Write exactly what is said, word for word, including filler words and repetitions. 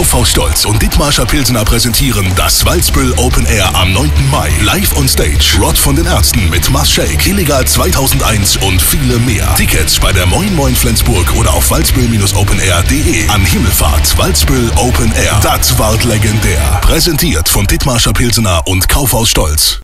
Kaufhaus Stolz und Dithmarscher Pilsener präsentieren das Walzbüll Open Air am neunten Mai. Live on Stage, Rod von den Ärzten mit Mars Shake, Illegal zweitausendeins und viele mehr. Tickets bei der Moin Moin Flensburg oder auf walzbüll open air punkt de. An Himmelfahrt, Walzbüll Open Air. Das ward legendär. Präsentiert von Dithmarscher Pilsener und Kaufhaus Stolz.